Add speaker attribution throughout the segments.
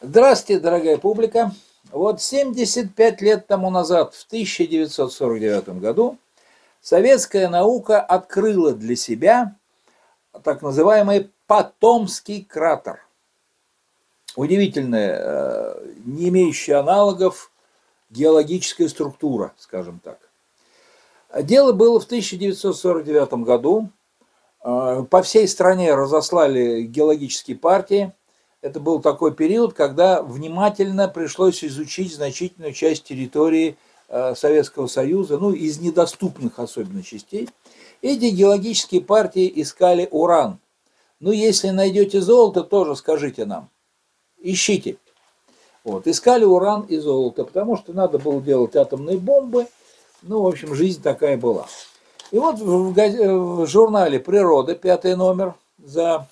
Speaker 1: Здравствуйте, дорогая публика. Вот 75 лет тому назад, в 1949 году, советская наука открыла для себя так называемый Потомский кратер. Удивительная, не имеющая аналогов геологическая структура, скажем так. Дело было в 1949 году. По всей стране разослали геологические партии. Это был такой период, когда внимательно пришлось изучить значительную часть территории Советского Союза, ну, из недоступных особенно частей. Эти геологические партии искали уран. Ну, если найдете золото, тоже скажите нам. Ищите. Вот. Искали уран и золото, потому что надо было делать атомные бомбы. Ну, в общем, жизнь такая была. И вот в журнале «Природа», 5-й номер, за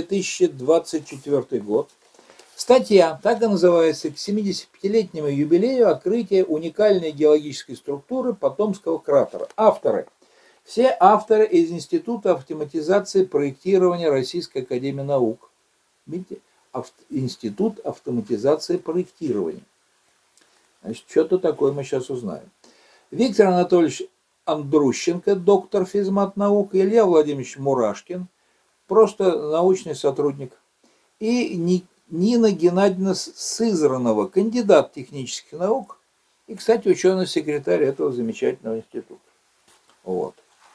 Speaker 1: 2024 год, статья, так и называется, к 75-летнему юбилею открытия уникальной геологической структуры Потомского кратера. Авторы. Все авторы из Института автоматизации проектирования Российской академии наук. Видите? Институт автоматизации проектирования. Значит, что-то такое мы сейчас узнаем. Виктор Анатольевич Андрущенко, доктор физмат-наук, Илья Владимирович Мурашкин, просто научный сотрудник, и Нина Геннадьевна Сызранова, кандидат технических наук и, кстати, ученый-секретарь этого замечательного института. Вот.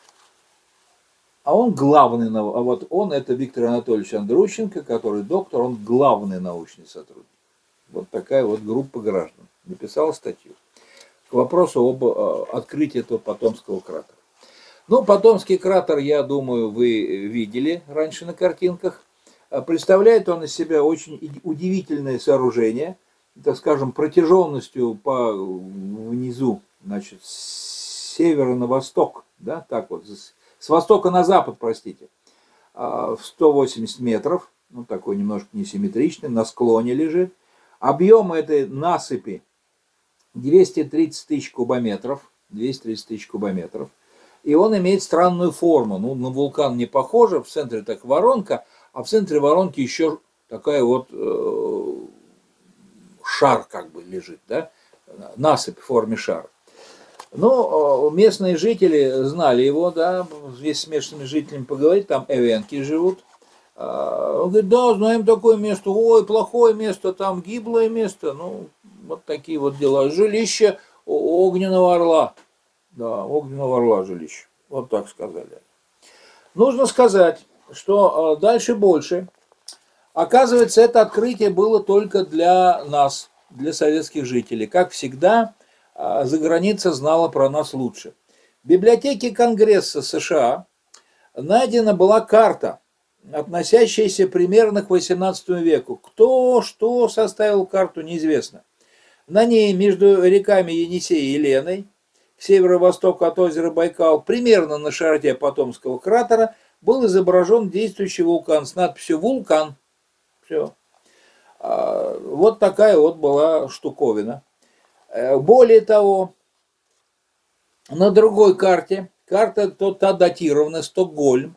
Speaker 1: А он главный, а вот он, это Виктор Анатольевич Андрущенко, который доктор, он главный научный сотрудник. Вот такая вот группа граждан написала статью к вопросу об открытии этого Потомского кратера. Ну, Потомский кратер, я думаю, вы видели раньше на картинках. Представляет он из себя очень удивительное сооружение, так скажем, протяженностью по внизу, значит, с севера на восток, да, так вот, с востока на запад, простите, в 180 метров, ну, такой немножко несимметричный, на склоне лежит. Объем этой насыпи 230 тысяч кубометров, 230 тысяч кубометров. И он имеет странную форму. Ну, на вулкан не похоже, в центре так воронка, а в центре воронки еще такая вот шар как бы лежит, да? Насыпь в форме шара. Ну, местные жители знали его, да, здесь с местными жителями поговорить, там эвенки живут. Он говорит, да, знаем такое место, ой, плохое место, там гиблое место, ну, вот такие вот дела. Жилище огненного орла. Да, огненного орла жилище. Вот так сказали. Нужно сказать, что дальше больше. Оказывается, это открытие было только для нас, для советских жителей. Как всегда, заграница знала про нас лучше. В библиотеке Конгресса США найдена была карта, относящаяся примерно к XVIII веку. Кто что составил карту, неизвестно. На ней между реками Енисей и Леной, к северо-востоку от озера Байкал, примерно на широте Потомского кратера, был изображен действующий вулкан с надписью «Вулкан». Все. Вот такая вот была штуковина. Более того, на другой карте, карта та датирована, Стокгольм,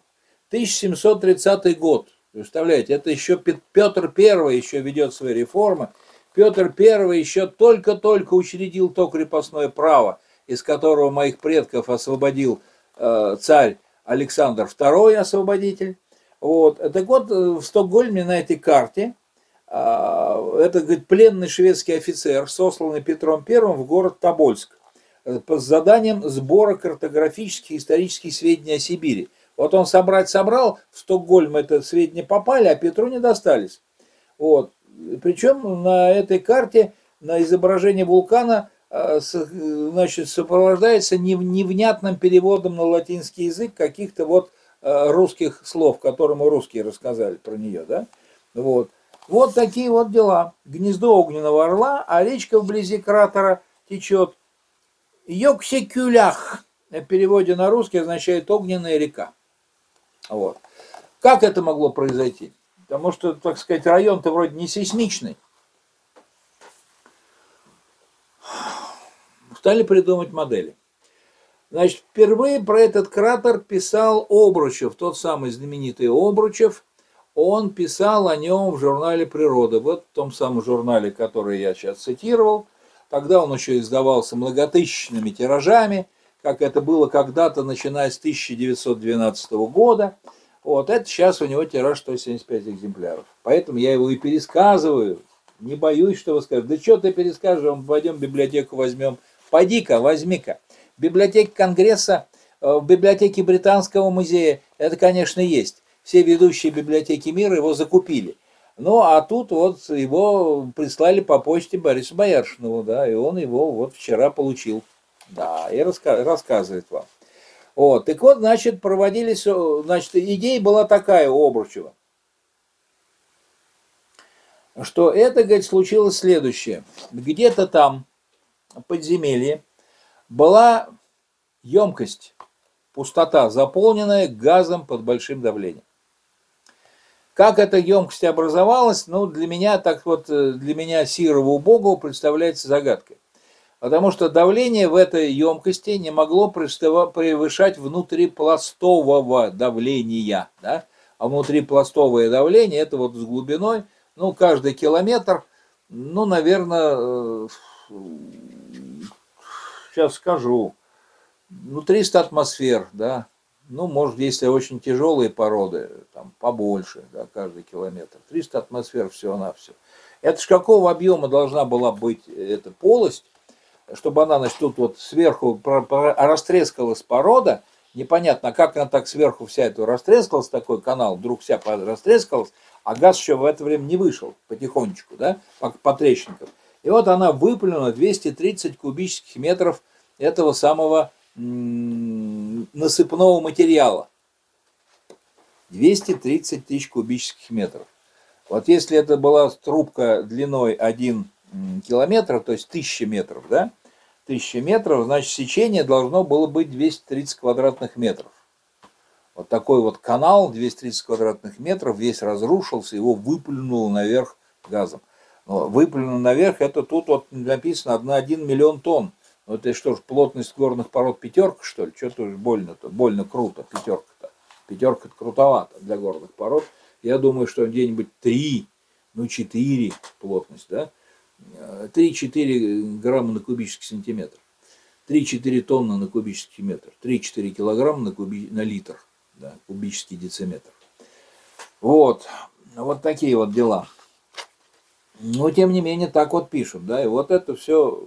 Speaker 1: 1730 год. Представляете, это еще Петр I еще ведет свои реформы. Петр I еще только-только учредил то крепостное право, из которого моих предков освободил царь Александр II, освободитель. Вот. Так вот, в Стокгольме на этой карте это, говорит, пленный шведский офицер, сосланный Петром I в город Тобольск с заданием сбора картографических и исторических сведений о Сибири. Вот он собрал, в Стокгольм это сведения попали, а Петру не достались. Вот. Причем на этой карте, на изображении вулкана, значит, сопровождается невнятным переводом на латинский язык каких-то вот русских слов, которым русские рассказали про нее, да? Вот. Вот такие вот дела. Гнездо огненного орла, а речка вблизи кратера течет. Йоксекюлях в переводе на русский означает огненная река. Вот. Как это могло произойти? Потому что, так сказать, район-то вроде не сейсмичный. Стали придумать модели. Значит, впервые про этот кратер писал Обручев, тот самый знаменитый Обручев. он писал о нем в журнале «Природа». Вот в том самом журнале, который я сейчас цитировал. Тогда он еще издавался многотысячными тиражами, как это было когда-то, начиная с 1912 года. Вот это сейчас у него тираж 175 экземпляров. Поэтому я его и пересказываю. Не боюсь, что вы скажете. Да что ты перескажешь, пойдем в библиотеку возьмем. Пойди-ка, возьми-ка. В библиотеке Конгресса, в библиотеке Британского музея это, конечно, есть. Все ведущие библиотеки мира его закупили. Ну, а тут вот его прислали по почте Борису Бояршинову, да, и он его вот вчера получил. Да, и рассказывает вам. Вот, так вот, значит, проводились, значит, идея была такая у Обручева, что это, говорит, случилось следующее. Где-то там, в подземелье, была емкость, пустота, заполненная газом под большим давлением. Как эта емкость образовалась, ну, для меня, так вот, для меня, сирого убогого, представляется загадкой. Потому что давление в этой емкости не могло превышать внутрипластового давления. Да? А внутрипластовое давление, это вот с глубиной, ну, каждый километр, ну, наверное, сейчас скажу, ну, 300 атмосфер, да. Ну, может, если очень тяжелые породы, там, побольше, да, каждый километр. 300 атмосфер всего-навсего. Это ж какого объема должна была быть эта полость, чтобы она, значит, тут вот сверху растрескалась порода, непонятно, как она так сверху вся эта растрескалась, такой канал, вдруг вся растрескалась, а газ еще в это время не вышел потихонечку, да, по трещинкам. И вот она выплюнула 230 кубических метров этого самого насыпного материала. 230 тысяч кубических метров. Вот если это была трубка длиной 1 километр, то есть 1000 метров, да, 1000 метров, значит, сечение должно было быть 230 квадратных метров. Вот такой вот канал, 230 квадратных метров, весь разрушился, его выплюнуло наверх газом. Но выплюнуло наверх, это тут вот написано 1 миллион тонн. Ну, это что ж, плотность горных пород пятерка, что ли? Что-то уж больно-то, больно круто, пятерка-то. Пятерка-то крутовато для горных пород. Я думаю, что где-нибудь 3, ну 4 плотность, да? 3-4 грамма на кубический сантиметр. 3-4 тонны на кубический метр. 3-4 килограмма на литр, да, кубический дециметр. Вот. Вот такие вот дела. Но, тем не менее, так вот пишут, да, и вот это все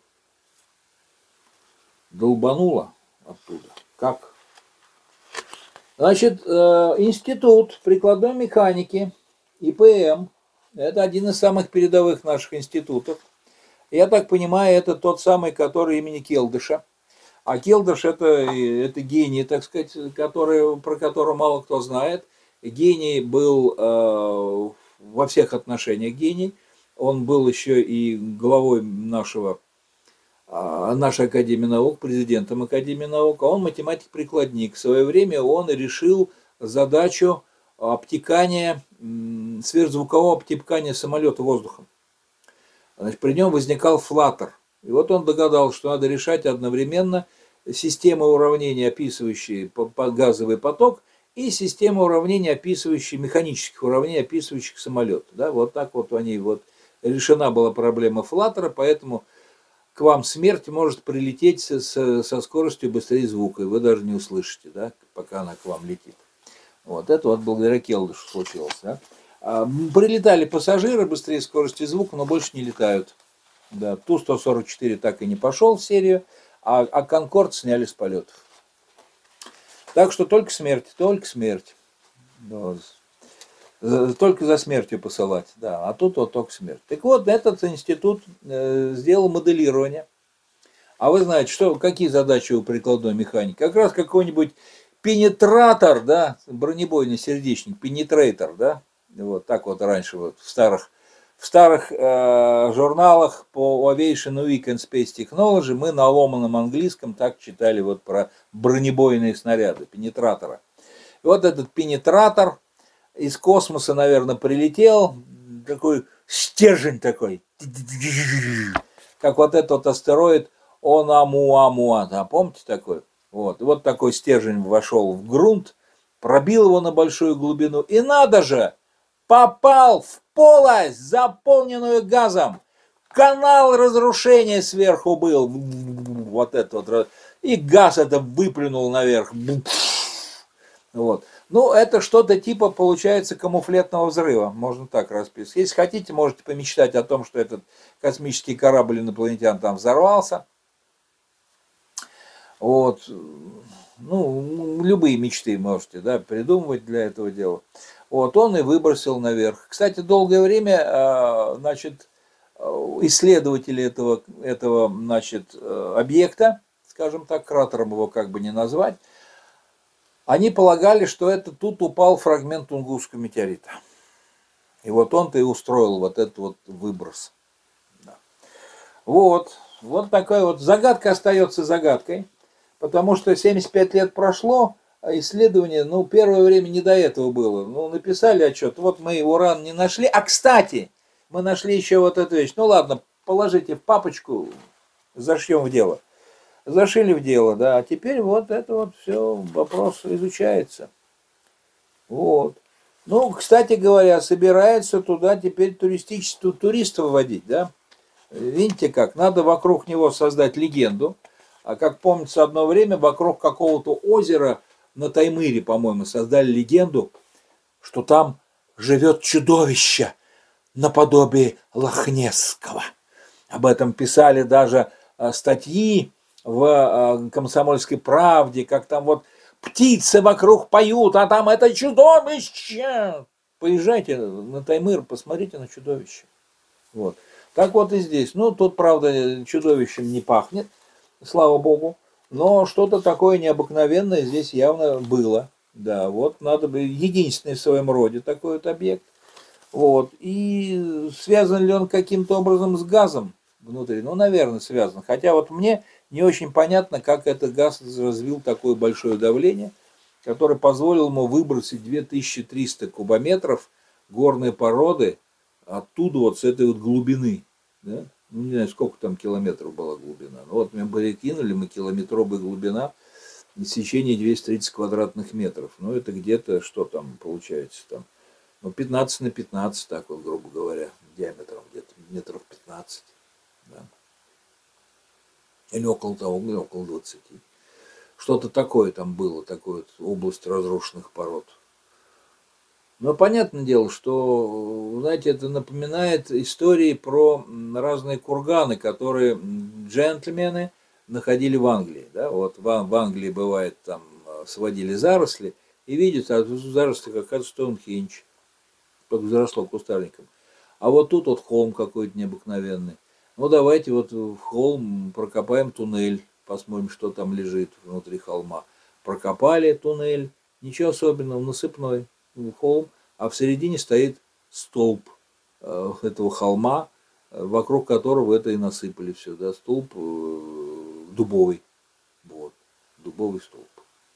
Speaker 1: долбануло оттуда. Как? Значит, институт прикладной механики, ИПМ, это один из самых передовых наших институтов. Я так понимаю, это тот самый, который имени Келдыша. А Келдыш это гений, так сказать, про которого мало кто знает. Гений был во всех отношениях гений. Он был еще и главой нашей Академии наук, президентом Академии наук. А он математик-прикладник. В свое время он решил задачу обтекания, сверхзвукового обтекания самолета воздухом. Значит, при нем возникал флаттер. И вот он догадался, что надо решать одновременно систему уравнений, описывающие газовый поток, и систему уравнений, описывающие механических уравнений, описывающих самолет. Да, вот так вот они вот решена была проблема флаттера, поэтому к вам смерть может прилететь со скоростью быстрее звука, и вы даже не услышите, да, пока она к вам летит. Вот это вот благодаря Келдышу случилось. Да. Прилетали пассажиры быстрее скорости звука, но больше не летают. Да, Ту-144 так и не пошел в серию, а Конкорд сняли с полетов. Так что только смерть, только смерть. Да. Только за смертью посылать, да, а тут вот только смерть. Так вот, этот институт сделал моделирование. А вы знаете, какие задачи у прикладной механики? Как раз какой-нибудь пенетратор, да, бронебойный сердечник, пенетрейтор, да, вот так вот раньше вот в старых журналах по Aviation Week and Space Technology мы на ломаном английском так читали вот про бронебойные снаряды, пенетратора. И вот этот пенетратор из космоса, наверное, прилетел, такой стержень такой, как вот этот астероид Оumuamua, да, помните такой? Вот такой стержень вошел в грунт, пробил его на большую глубину, и надо же, попал в полость, заполненную газом. Канал разрушения сверху был. Вот это вот. И газ это выплюнул наверх. Вот. Ну, это что-то типа, получается, камуфлетного взрыва. Можно так расписывать. Если хотите, можете помечтать о том, что этот космический корабль инопланетян там взорвался. Вот. Ну, любые мечты можете, да, придумывать для этого дела. Вот, он и выбросил наверх. Кстати, долгое время, значит, исследователи этого значит, объекта, скажем так, кратером его как бы не назвать, они полагали, что это тут упал фрагмент Тунгусского метеорита. И вот он-то и устроил вот этот вот выброс. Да. Вот такая вот загадка остается загадкой, потому что 75 лет прошло, а исследование, ну, первое время не до этого было. Ну, написали отчет, вот мы уран не нашли. А, кстати, мы нашли еще вот эту вещь. Ну, ладно, положите в папочку, зашьем в дело. Зашили в дело, да, а теперь вот это вот все, вопрос изучается. Вот. Ну, кстати говоря, собирается туда теперь туристов вводить, да. Видите как, надо вокруг него создать легенду. А как помнится, одно время вокруг какого-то озера на Таймыре, по-моему, создали легенду, что там живет чудовище наподобие Лохнесского. Об этом писали даже статьи в «Комсомольской правде», как там вот птицы вокруг поют, а там это чудовище. Поезжайте на Таймыр, посмотрите на чудовище. Вот. Так вот и здесь. Ну, тут, правда, чудовищем не пахнет, слава богу, но что-то такое необыкновенное здесь явно было. Да, вот надо бы, единственный в своем роде такой вот объект. Вот. И связан ли он каким-то образом с газом внутри? Ну, наверное, связан. Хотя вот мне не очень понятно, как этот газ развил такое большое давление, которое позволило ему выбросить 2300 кубометров горной породы оттуда, вот с этой вот глубины. Да? Ну, не знаю, сколько там километров была глубина. Ну, вот мы перекинули, мы километровая глубина, сечение 230 квадратных метров. Ну, это где-то, что там получается там? Ну, 15 на 15, так вот, грубо говоря, диаметром где-то метров 15. Да? Или около того, или около 20. Что-то такое там было, такая вот область разрушенных пород. Но понятное дело, что, знаете, это напоминает истории про разные курганы, которые джентльмены находили в Англии. Да? Вот в Англии бывает, там сводили заросли и видят, а в зарослях оказывается Стоунхендж, только заросло кустарником. А вот тут вот холм какой-то необыкновенный. Ну, давайте вот в холм прокопаем туннель, посмотрим, что там лежит внутри холма. Прокопали туннель, ничего особенного, насыпной холм, а в середине стоит столб этого холма, вокруг которого это и насыпали все, да, столб дубовый, вот, дубовый столб.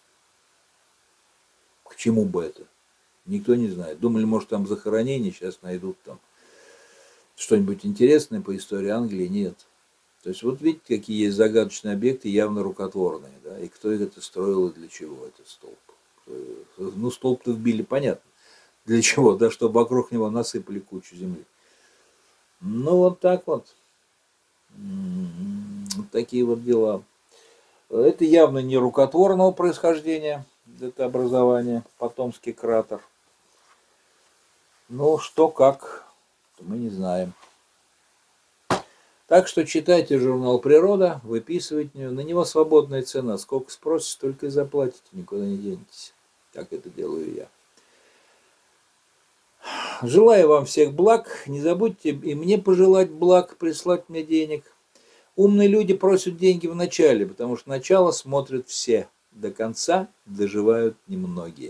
Speaker 1: К чему бы это? Никто не знает. Думали, может, там захоронение, сейчас найдут там что-нибудь интересное по истории Англии, нет. То есть вот видите, какие есть загадочные объекты, явно рукотворные, да, и кто это строил и для чего этот столб. Ну, столб-то вбили, понятно, для чего, да, чтобы вокруг него насыпали кучу земли. Ну, вот так вот. Вот такие вот дела. Это явно не рукотворного происхождения, это образование, Потомский кратер. Ну, что как, мы не знаем. Так что читайте журнал «Природа», выписывайте, на него свободная цена. Сколько спросите, столько и заплатите, никуда не денетесь. Так это делаю я. Желаю вам всех благ. Не забудьте и мне пожелать благ, прислать мне денег. Умные люди просят деньги в начале, потому что начало смотрят все. До конца доживают немногие.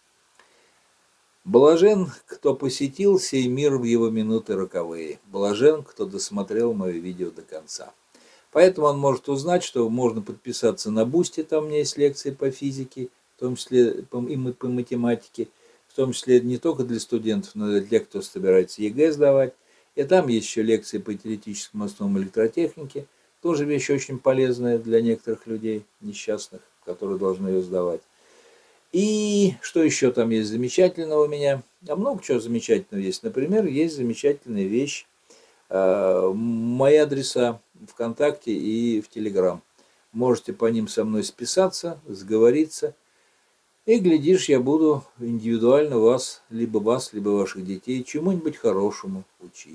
Speaker 1: Блажен, кто посетил сей мир в его минуты роковые. Блажен, кто досмотрел мое видео до конца. Поэтому он может узнать, что можно подписаться на Бусти, там у меня есть лекции по физике, в том числе и по математике, в том числе не только для студентов, но и для тех, кто собирается ЕГЭ сдавать. И там есть еще лекции по теоретическим основам электротехники, тоже вещь очень полезная для некоторых людей несчастных, которые должны ее сдавать. И что еще там есть замечательного у меня? А много чего замечательного есть. Например, есть замечательная вещь. Мои адреса ВКонтакте и в Телеграм. Можете по ним со мной списаться, сговориться. И, глядишь, я буду индивидуально вас, либо ваших детей, чему-нибудь хорошему учить.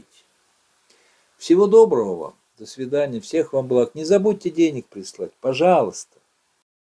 Speaker 1: Всего доброго вам. До свидания. Всех вам благ. Не забудьте денег прислать. Пожалуйста.